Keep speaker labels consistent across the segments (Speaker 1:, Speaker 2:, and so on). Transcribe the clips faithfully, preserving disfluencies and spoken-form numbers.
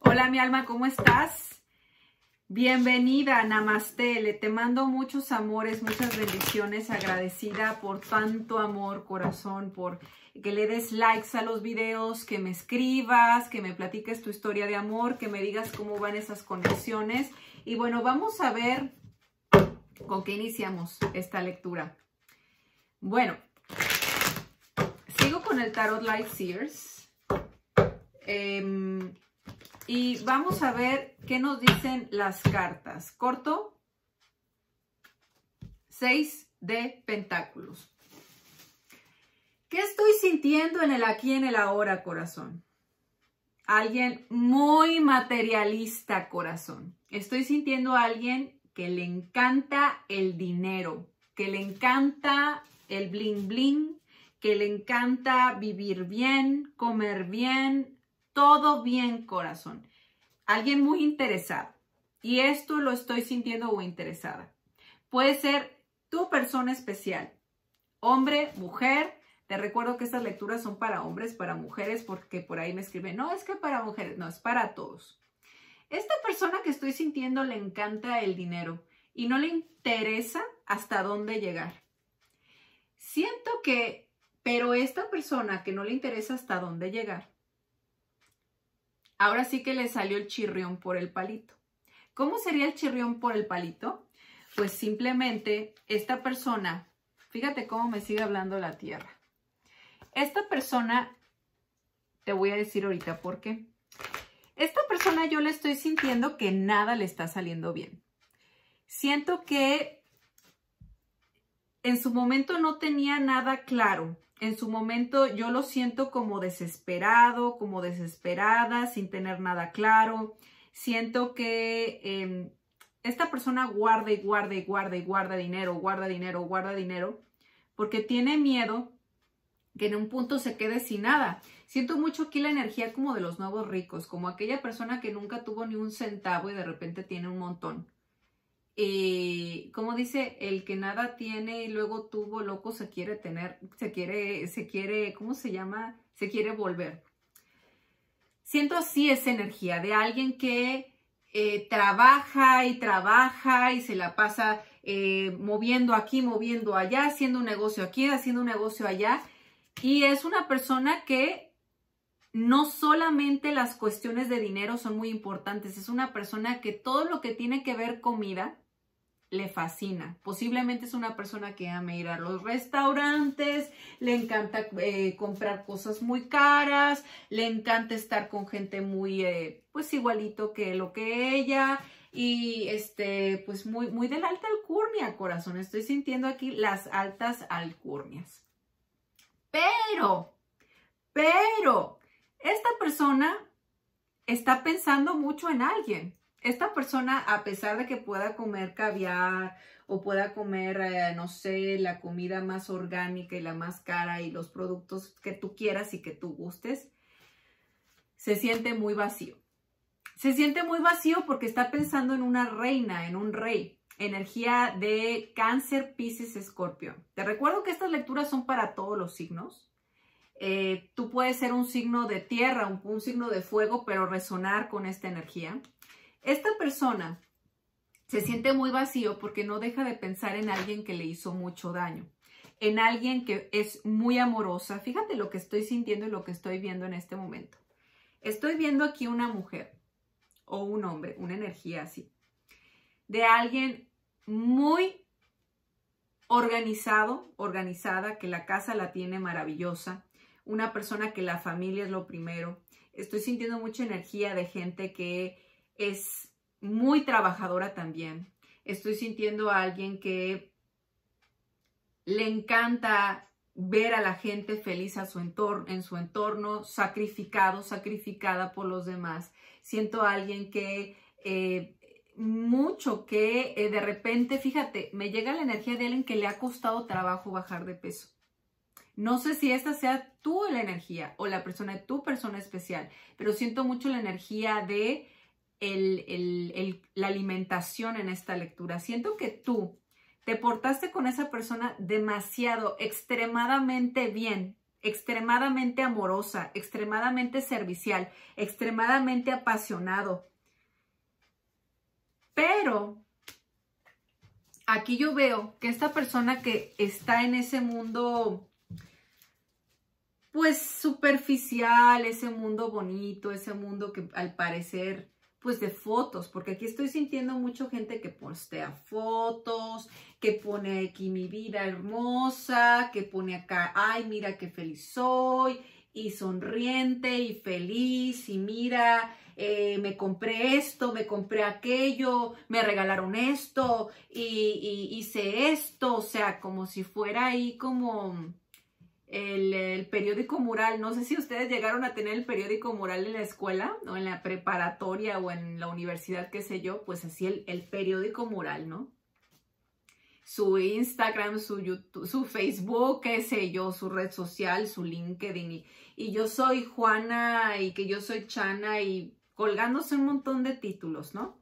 Speaker 1: Hola mi alma, ¿cómo estás? Bienvenida, Namaste. Le te mando muchos amores, muchas bendiciones, agradecida por tanto amor, corazón, por que le des likes a los videos, que me escribas, que me platiques tu historia de amor, que me digas cómo van esas conexiones. Y bueno, vamos a ver con qué iniciamos esta lectura. Bueno, sigo con el Tarot Light Seers. Eh, y vamos a ver qué nos dicen las cartas. Corto. Seis de Pentáculos. ¿Qué estoy sintiendo en el aquí y en el ahora, corazón? Alguien muy materialista, corazón. Estoy sintiendo a alguien que le encanta el dinero, que le encanta el bling bling, que le encanta vivir bien, comer bien, todo bien, corazón. Alguien muy interesado. Y esto lo estoy sintiendo o interesada. Puede ser tu persona especial. Hombre, mujer. Te recuerdo que estas lecturas son para hombres, para mujeres, porque por ahí me escriben, no, es que para mujeres, no, es para todos. Esta persona que estoy sintiendo le encanta el dinero y no le interesa hasta dónde llegar. Siento que, pero esta persona que no le interesa hasta dónde llegar, ahora sí que le salió el chirrión por el palito. ¿Cómo sería el chirrión por el palito? Pues simplemente esta persona, fíjate cómo me sigue hablando la tierra. Esta persona, te voy a decir ahorita por qué. Esta persona yo le estoy sintiendo que nada le está saliendo bien. Siento que en su momento no tenía nada claro. En su momento yo lo siento como desesperado, como desesperada, sin tener nada claro. Siento que eh, esta persona guarda y guarda y guarda y guarda dinero, guarda dinero, guarda dinero, porque tiene miedo que en un punto se quede sin nada. Siento mucho aquí la energía como de los nuevos ricos, como aquella persona que nunca tuvo ni un centavo y de repente tiene un montón. Eh, como dice, el que nada tiene y luego tuvo, loco se quiere tener, se quiere, se quiere, ¿cómo se llama? Se quiere volver. Siento así esa energía de alguien que eh, trabaja y trabaja y se la pasa eh, moviendo aquí, moviendo allá, haciendo un negocio aquí, haciendo un negocio allá. Y es una persona que no solamente las cuestiones de dinero son muy importantes, es una persona que todo lo que tiene que ver comida le fascina. Posiblemente es una persona que ama ir a los restaurantes, le encanta eh, comprar cosas muy caras, le encanta estar con gente muy, eh, pues igualito que lo que ella, y este, pues muy, muy de la alta alcurnia, corazón. Estoy sintiendo aquí las altas alcurnias. Pero, pero, esta persona está pensando mucho en alguien. Esta persona, a pesar de que pueda comer caviar o pueda comer, eh, no sé, la comida más orgánica y la más cara y los productos que tú quieras y que tú gustes, se siente muy vacío. Se siente muy vacío porque está pensando en una reina, en un rey. Energía de Cáncer, Piscis, Escorpión. Te recuerdo que estas lecturas son para todos los signos. Eh, tú puedes ser un signo de tierra, un, un signo de fuego, pero resonar con esta energía. Esta persona se siente muy vacío porque no deja de pensar en alguien que le hizo mucho daño. En alguien que es muy amorosa. Fíjate lo que estoy sintiendo y lo que estoy viendo en este momento. Estoy viendo aquí una mujer o un hombre, una energía así. De alguien muy organizado, organizada, que la casa la tiene maravillosa, una persona que la familia es lo primero. Estoy sintiendo mucha energía de gente que es muy trabajadora también. Estoy sintiendo a alguien que le encanta ver a la gente feliz a su entorno, en su entorno, sacrificado, sacrificada por los demás. Siento a alguien que... Eh, mucho que eh, de repente, fíjate, me llega la energía de alguien que le ha costado trabajo bajar de peso. No sé si esta sea tú la energía o la persona de tu persona especial, pero siento mucho la energía de el, el, el, la alimentación en esta lectura. Siento que tú te portaste con esa persona demasiado, extremadamente bien, extremadamente amorosa, extremadamente servicial, extremadamente apasionado. Pero aquí yo veo que esta persona que está en ese mundo, pues superficial, ese mundo bonito, ese mundo que al parecer, pues de fotos, porque aquí estoy sintiendo mucha gente que postea fotos, que pone aquí mi vida hermosa, que pone acá, ay, mira qué feliz soy, y sonriente y feliz, y mira, eh, me compré esto, me compré aquello, me regalaron esto, y, y hice esto, o sea, como si fuera ahí como el, el periódico mural. No sé si ustedes llegaron a tener el periódico mural en la escuela, o en la preparatoria, o en la universidad, qué sé yo, pues así el, el periódico mural, ¿no? Su Instagram, su YouTube, su Facebook, qué sé yo, su red social, su LinkedIn, y, y yo soy Juana, y que yo soy Chana, y colgándose un montón de títulos, ¿no?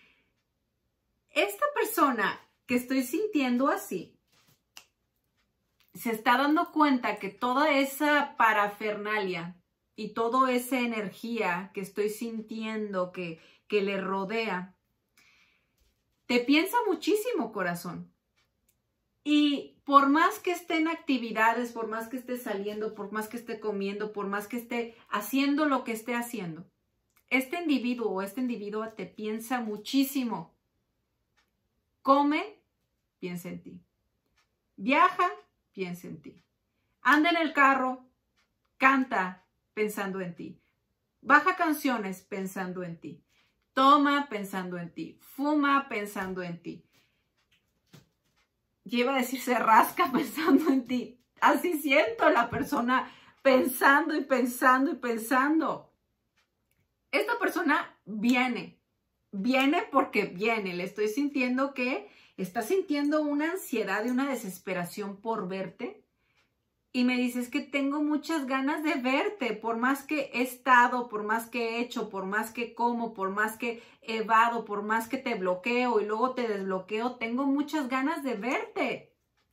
Speaker 1: Esta persona que estoy sintiendo así, se está dando cuenta que toda esa parafernalia y toda esa energía que estoy sintiendo que, que le rodea, te piensa muchísimo, corazón. Y por más que esté en actividades, por más que esté saliendo, por más que esté comiendo, por más que esté haciendo lo que esté haciendo, este individuo o esta individua te piensa muchísimo. Come, piensa en ti. Viaja, piensa en ti. Anda en el carro, canta pensando en ti. Baja canciones pensando en ti. Toma pensando en ti. Fuma pensando en ti. Lleva a decir, se rasca pensando en ti. Así siento a la persona pensando y pensando y pensando. Esta persona viene. Viene porque viene. Le estoy sintiendo que está sintiendo una ansiedad y una desesperación por verte. Y me dices que tengo muchas ganas de verte, por más que he estado, por más que he hecho, por más que como, por más que evado, por más que te bloqueo y luego te desbloqueo, tengo muchas ganas de verte.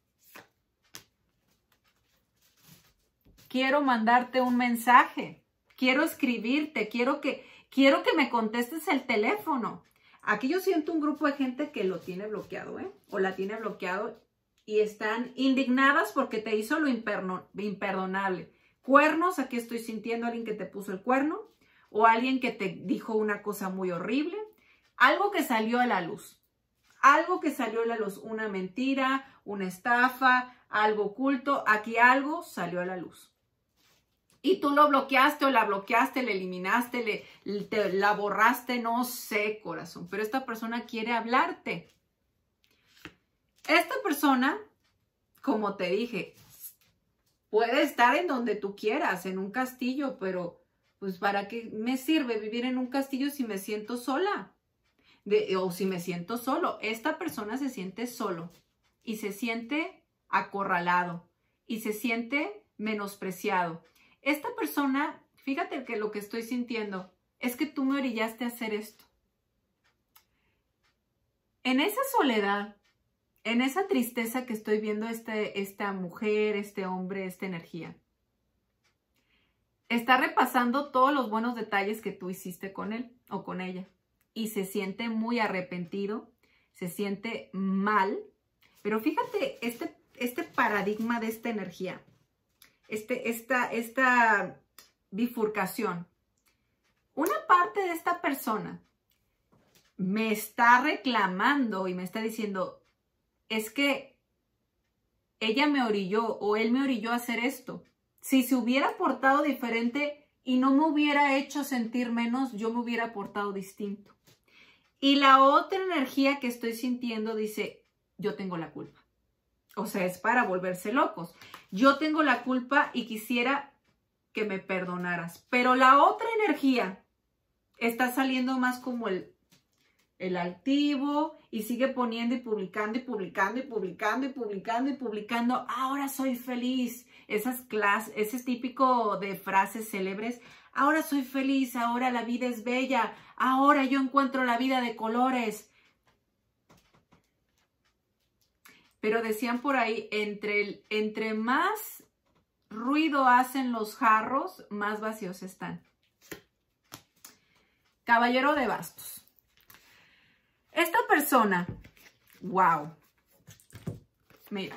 Speaker 1: Quiero mandarte un mensaje, quiero escribirte, quiero que, quiero que me contestes el teléfono. Aquí yo siento un grupo de gente que lo tiene bloqueado, ¿eh? O la tiene bloqueado. Y están indignadas porque te hizo lo imperdonable. Cuernos, aquí estoy sintiendo a alguien que te puso el cuerno, o alguien que te dijo una cosa muy horrible, algo que salió a la luz, algo que salió a la luz, una mentira, una estafa, algo oculto, aquí algo salió a la luz. Y tú lo bloqueaste o la bloqueaste, le eliminaste, le, te, la borraste, no sé, corazón, pero esta persona quiere hablarte. Esta persona, como te dije, puede estar en donde tú quieras, en un castillo, pero pues ¿para qué me sirve vivir en un castillo si me siento sola? De, o si me siento solo. Esta persona se siente solo y se siente acorralado y se siente menospreciado. Esta persona, fíjate que lo que estoy sintiendo es que tú me orillaste a hacer esto. En esa soledad, en esa tristeza que estoy viendo este, esta mujer, este hombre, esta energía, está repasando todos los buenos detalles que tú hiciste con él o con ella y se siente muy arrepentido, se siente mal, pero fíjate este, este paradigma de esta energía, este, esta, esta bifurcación. Una parte de esta persona me está reclamando y me está diciendo, es que ella me orilló o él me orilló a hacer esto. Si se hubiera portado diferente y no me hubiera hecho sentir menos, yo me hubiera portado distinto. Y la otra energía que estoy sintiendo dice, yo tengo la culpa. O sea, es para volverse locos. Yo tengo la culpa y quisiera que me perdonaras. Pero la otra energía está saliendo más como el... el altivo, y sigue poniendo y publicando y publicando y publicando y publicando y publicando. Ahora soy feliz. Esas clases, ese típico de frases célebres. Ahora soy feliz, ahora la vida es bella, ahora yo encuentro la vida de colores. Pero decían por ahí, entre, entre más ruido hacen los jarros, más vacíos están. Caballero de bastos. Esta persona, wow. Mira,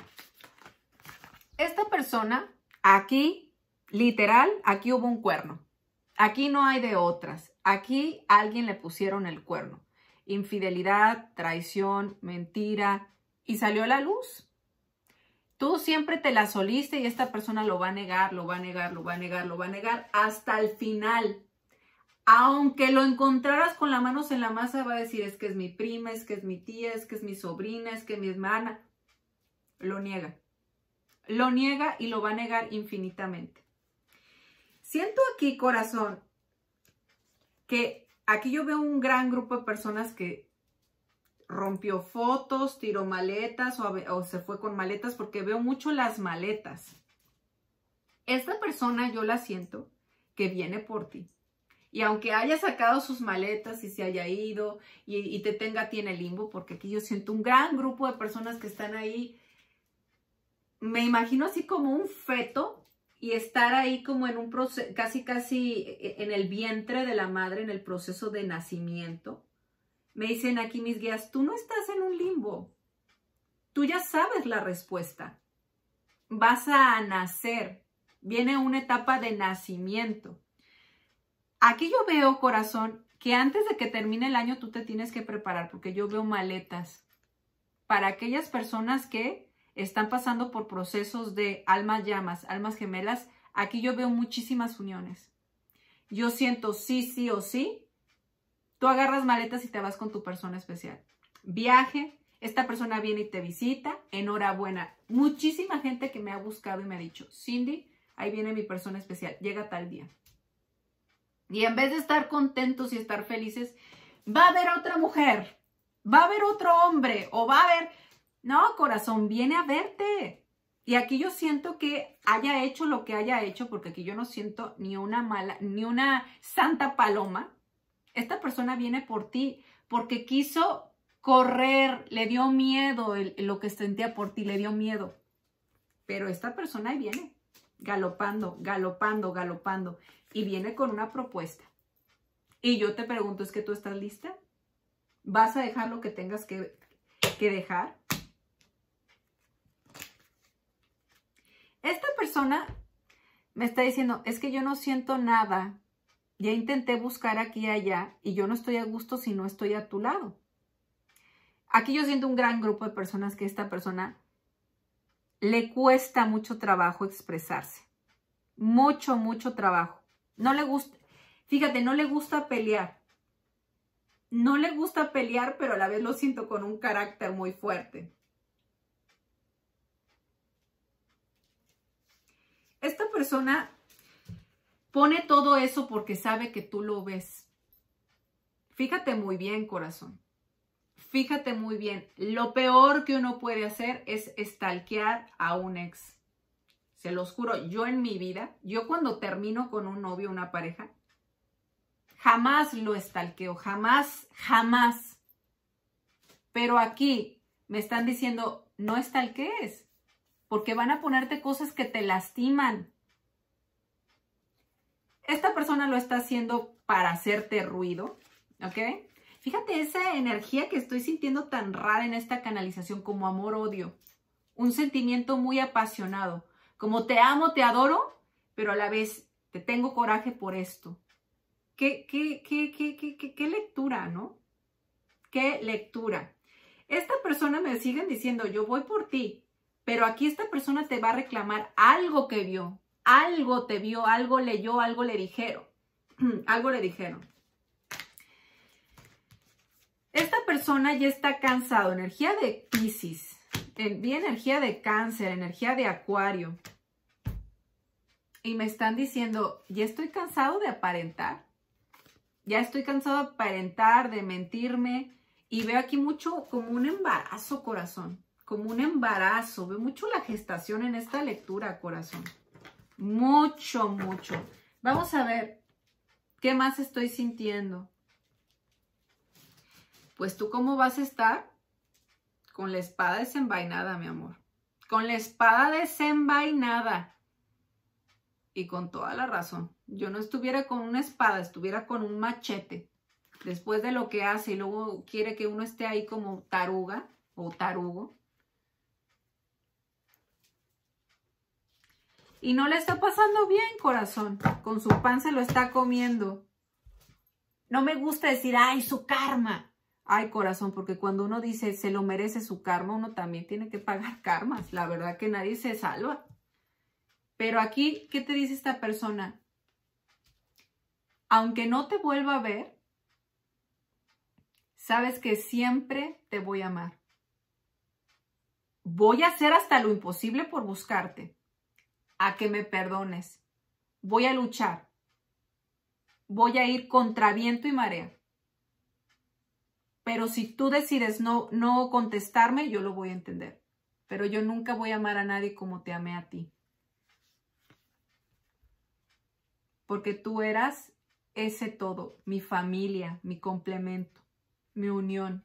Speaker 1: esta persona, aquí, literal, aquí hubo un cuerno. Aquí no hay de otras. Aquí a alguien le pusieron el cuerno. Infidelidad, traición, mentira, y salió a la luz. Tú siempre te la soliste y esta persona lo va a negar, lo va a negar, lo va a negar, lo va a negar hasta el final. Aunque lo encontraras con las manos en la masa, va a decir, es que es mi prima, es que es mi tía, es que es mi sobrina, es que es mi hermana. Lo niega. Lo niega y lo va a negar infinitamente. Siento aquí, corazón, que aquí yo veo un gran grupo de personas que rompió fotos, tiró maletas o, o se fue con maletas, porque veo mucho las maletas. Esta persona yo la siento que viene por ti. Y aunque haya sacado sus maletas y se haya ido y, y te tenga a ti en el limbo, porque aquí yo siento un gran grupo de personas que están ahí, me imagino así como un feto y estar ahí como en un proceso, casi casi en el vientre de la madre, en el proceso de nacimiento. Me dicen aquí mis guías, tú no estás en un limbo, tú ya sabes la respuesta, vas a nacer, viene una etapa de nacimiento. Aquí yo veo, corazón, que antes de que termine el año tú te tienes que preparar, porque yo veo maletas para aquellas personas que están pasando por procesos de almas llamas, almas gemelas. Aquí yo veo muchísimas uniones. Yo siento sí, sí o sí. Tú agarras maletas y te vas con tu persona especial. Viaje, esta persona viene y te visita, enhorabuena. Muchísima gente que me ha buscado y me ha dicho, Cindy, ahí viene mi persona especial, llega tal día. Y en vez de estar contentos y estar felices, va a haber otra mujer, va a haber otro hombre o va a haber... No, corazón, viene a verte. Y aquí yo siento que haya hecho lo que haya hecho, porque aquí yo no siento ni una mala, ni una santa paloma. Esta persona viene por ti porque quiso correr, le dio miedo el, lo que sentía por ti, le dio miedo. Pero esta persona ahí viene, galopando, galopando, galopando. Y viene con una propuesta. Y yo te pregunto, ¿es que tú estás lista? ¿Vas a dejar lo que tengas que, que dejar? Esta persona me está diciendo, es que yo no siento nada. Ya intenté buscar aquí y allá y yo no estoy a gusto si no estoy a tu lado. Aquí yo siento un gran grupo de personas que a esta persona le cuesta mucho trabajo expresarse. Mucho, mucho trabajo. No le gusta, fíjate, no le gusta pelear. No le gusta pelear, pero a la vez lo siento con un carácter muy fuerte. Esta persona pone todo eso porque sabe que tú lo ves. Fíjate muy bien, corazón. Fíjate muy bien. Lo peor que uno puede hacer es stalkear a un ex. Se los juro, yo en mi vida, yo cuando termino con un novio, una pareja, jamás lo stalkeo, jamás, jamás. Pero aquí me están diciendo, no stalkees, porque van a ponerte cosas que te lastiman. Esta persona lo está haciendo para hacerte ruido, ¿ok? Fíjate esa energía que estoy sintiendo tan rara en esta canalización, como amor-odio. Un sentimiento muy apasionado. Como te amo, te adoro, pero a la vez te tengo coraje por esto. ¿Qué, qué, qué, qué, qué, qué, qué lectura, no? ¿Qué lectura? Esta persona me siguen diciendo, yo voy por ti, pero aquí esta persona te va a reclamar algo que vio. Algo te vio, algo leyó, algo le dijeron. Algo le dijeron. Esta persona ya está cansado. Energía de Piscis. Vi energía de Cáncer, energía de Acuario. Y me están diciendo, ya estoy cansado de aparentar. Ya estoy cansado de aparentar, de mentirme. Y veo aquí mucho como un embarazo, corazón. Como un embarazo. Veo mucho la gestación en esta lectura, corazón. Mucho, mucho. Vamos a ver qué más estoy sintiendo. Pues tú, ¿cómo vas a estar? Con la espada desenvainada, mi amor. Con la espada desenvainada. Y con toda la razón. Yo no estuviera con una espada, estuviera con un machete. Después de lo que hace y luego quiere que uno esté ahí como taruga o tarugo. Y no le está pasando bien, corazón. Con su pan se lo está comiendo. No me gusta decir, ay, su karma. Ay, corazón, porque cuando uno dice se lo merece su karma, uno también tiene que pagar karmas. La verdad que nadie se salva. Pero aquí, ¿qué te dice esta persona? Aunque no te vuelva a ver, sabes que siempre te voy a amar. Voy a hacer hasta lo imposible por buscarte, a que me perdones. Voy a luchar. Voy a ir contra viento y marea. Pero si tú decides no, no contestarme, yo lo voy a entender. Pero yo nunca voy a amar a nadie como te amé a ti. Porque tú eras ese todo, mi familia, mi complemento, mi unión.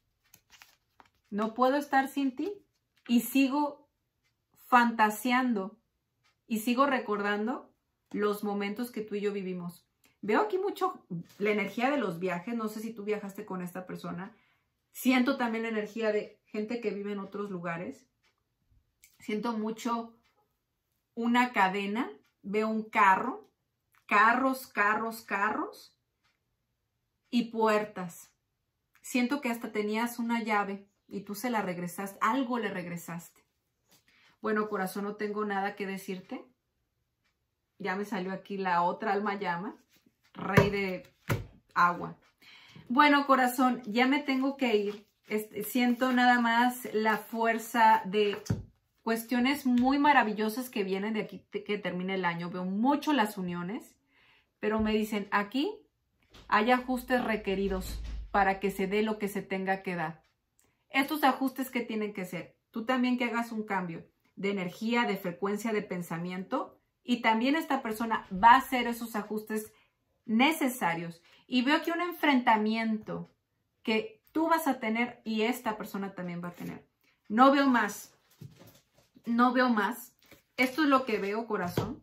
Speaker 1: No puedo estar sin ti y sigo fantaseando y sigo recordando los momentos que tú y yo vivimos. Veo aquí mucho la energía de los viajes, no sé si tú viajaste con esta persona. Siento también la energía de gente que vive en otros lugares. Siento mucho una cadena, veo un carro. Carros, carros, carros y puertas. Siento que hasta tenías una llave y tú se la regresaste, algo le regresaste. Bueno, corazón, no tengo nada que decirte. Ya me salió aquí la otra alma llama, rey de agua. Bueno, corazón, ya me tengo que ir. Este, siento nada más la fuerza de cuestiones muy maravillosas que vienen de aquí que termine el año. Veo mucho las uniones. Pero me dicen, aquí hay ajustes requeridos para que se dé lo que se tenga que dar. Estos ajustes que tienen que ser, tú también que hagas un cambio de energía, de frecuencia, de pensamiento. Y también esta persona va a hacer esos ajustes necesarios. Y veo aquí un enfrentamiento que tú vas a tener y esta persona también va a tener. No veo más. No veo más. Esto es lo que veo, corazón.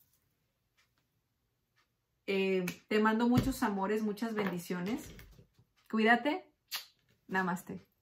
Speaker 1: Eh, te mando muchos amores, muchas bendiciones. Cuídate. Namaste.